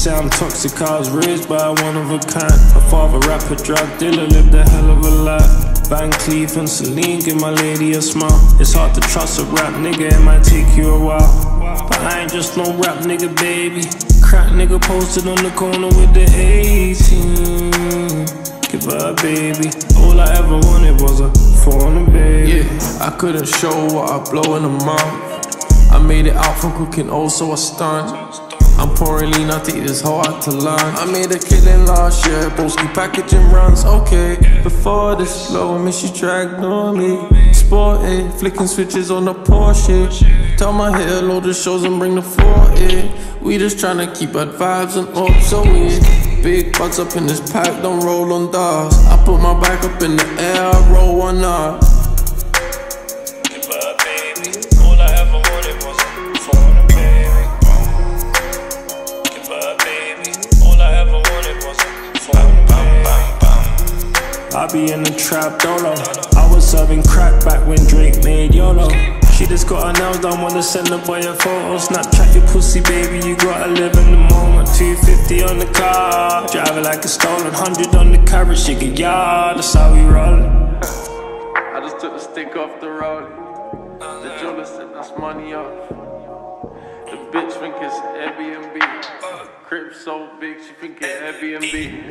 say I'm toxic, I was raised by one of a kind. My father rapper, drug dealer, lived a hell of a life. Van Cleef and Celine, give my lady a smile. It's hard to trust a rap nigga, it might take you a while. But I ain't just no rap nigga, baby. Crack nigga posted on the corner with the 18. Give her a baby. All I ever wanted was a foreign baby. Yeah, I couldn't show what I blow in a month. I made it out from cooking, also a stunt. I'm pouring lean, I take this hoe out to lunch. I made a killing last year, Broski packaging runs, okay. Before this flow, me she dragged on me. Sporty, flicking switches on the Porsche. Tell my hitter load the shows and bring the 40. We just tryna keep our vibes and up, so we big butts up in this pack, don't roll on dogs. I put my back up in the air, I roll one up. Give her a baby, all I ever wanted was a foreign baby. Give her a baby, all I ever wanted was a foreign baby. I be in the trap, dolo. I was serving crack back when Drake made YOLO. She just got her nails done, wanna send the boy a photo. Snapchat your pussy, baby, you gotta live in the moment. 250 on the car, drive it like it's stolen. 100 on the carrot, shake a yard, that's how we rollin'. I just took the stick off the road. The jeweler said that's money off. The bitch think it's Airbnb. Crib so big, she think it's Airbnb.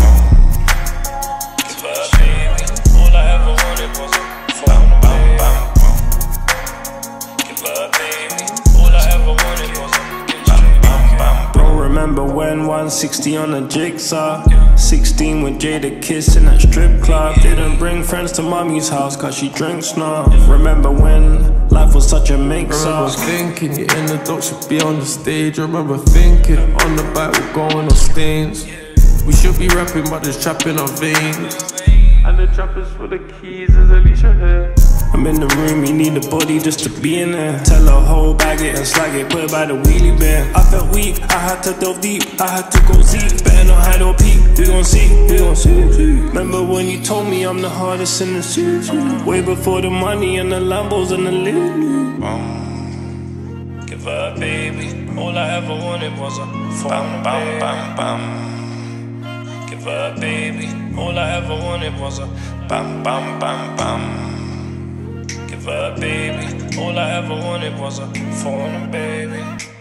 It's for a baby, all I ever wanted was a foreign baby. Bro, remember when 160 on a jigsaw? 16 with Jada kissing at strip club. Didn't bring friends to mommy's house cause she drinks now. Remember when life was such a mix-up? Remember thinking you're in the dope, should be on the stage. Remember thinking on the back we're going on stains. We should be rapping but there's trap in our veins. And the trappers for the keys is Alicia here. I'm in the room, you need a body just to be in there. Tell her whole bag it and slag it, put it by the wheelie bin. I felt weak, I had to delve deep, I had to go deep. Better not hide or peek, we gon' see, we gon' see. Remember when you told me I'm the hardest in the city? Way before the money and the Lambos and the Lambo. Give her a baby, all I ever wanted was a foreign baby. Give her a baby, all I ever wanted was a bam bam bam bam. Give her a baby, all I ever wanted was a foreign baby.